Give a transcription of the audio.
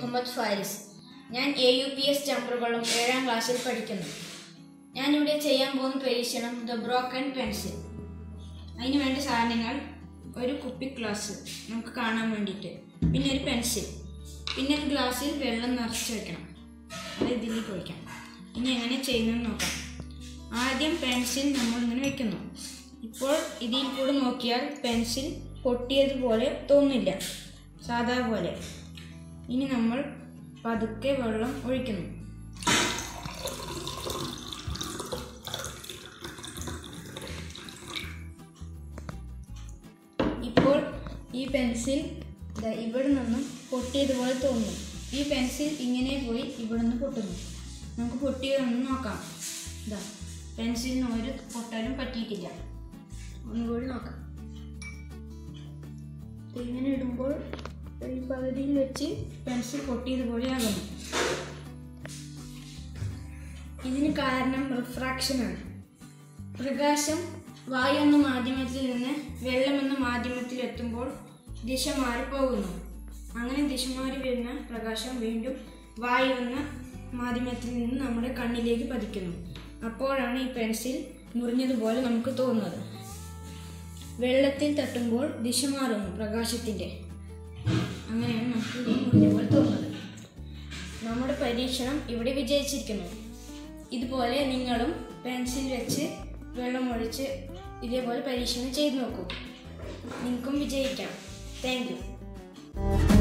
മുഹമ്മദ് ഫാരിസ്. ഞാൻ AUPS ജമ്പറുകളും 7ാം ക്ലാസ്സിൽ പഠിക്കുന്നു. ഞാനിവിടെ ചെയ്യാൻ പോകുന്ന പരീക്ഷണം ദ ബ്രോക്കൺ പെൻസിൽ. അതിന് വേണ്ട സാധനങ്ങൾ: ഒരു കുപ്പി ഗ്ലാസ് നമുക്ക് കാണാൻ വേണ്ടിയിട്ട്, പിന്നെ ഒരു പെൻസിൽ, പിന്നെ ഒരു ഗ്ലാസ്സിൽ വെള്ളം നിറച്ച് വെക്കണം. അത് ഇതിലേക്ക് ഒഴിക്കാം. ഇനി എങ്ങനെ ചെയ്യുന്നതെന്ന് നോക്കാം. ആദ്യം പെൻസിൽ നമ്മളിങ്ങനെ വെക്കുന്നു. ഇപ്പോൾ ഇതിൽ കൂടെ നോക്കിയാൽ പെൻസിൽ പൊട്ടിയതുപോലെ തോന്നില്ല, സാധാ പോലെ. ഇനി നമ്മൾ പതുക്കെ വെള്ളം ഒഴിക്കുന്നു. ഇപ്പോൾ ഈ പെൻസിൽ ഇവിടെ നിന്നും പൊട്ടിയതുപോലെ തോന്നുന്നു. ഈ പെൻസിൽ ഇങ്ങനെ പോയി ഇവിടെ നിന്ന് പൊട്ടുന്നു. നമുക്ക് പൊട്ടിയതൊന്നും നോക്കാം. പെൻസിലിന് ഒരു പൊട്ടാലും പറ്റിയിട്ടില്ല. ഒന്നുകൂടി നോക്കാം. ഇങ്ങനെ ഇടുമ്പോൾ ഈ പകുതിയിൽ വെച്ച് പെൻസിൽ പൊട്ടിയതുപോലെ ആകുന്നു. ഇതിന് കാരണം റിഫ്രാക്ഷനാണ്. പ്രകാശം വായു എന്ന മാധ്യമത്തിൽ നിന്ന് വെള്ളം എന്ന മാധ്യമത്തിൽ എത്തുമ്പോൾ ദിശ മാറിപ്പോകുന്നു. അങ്ങനെ ദിശ മാറി വരുന്ന പ്രകാശം വീണ്ടും വായു എന്ന മാധ്യമത്തിൽ നിന്ന് നമ്മുടെ കണ്ണിലേക്ക് പതിക്കുന്നു. അപ്പോഴാണ് ഈ പെൻസിൽ മുറിഞ്ഞതുപോലെ നമുക്ക് തോന്നുന്നത്. വെള്ളത്തിൽ തട്ടുമ്പോൾ ദിശ മാറുന്നു പ്രകാശത്തിൻ്റെ. അങ്ങനെയാണ് നമുക്ക് മുറിഞ്ഞതുപോലെ തോന്നുന്നത്. നമ്മുടെ പരീക്ഷണം ഇവിടെ വിജയിച്ചിരിക്കുന്നു. ഇതുപോലെ നിങ്ങളും പെൻസിൽ വെച്ച് വെള്ളം ഒഴിച്ച് ഇതേപോലെ പരീക്ഷണം ചെയ്ത് നോക്കൂ. നിങ്ങൾക്കും വിജയിക്കാം. Thank you.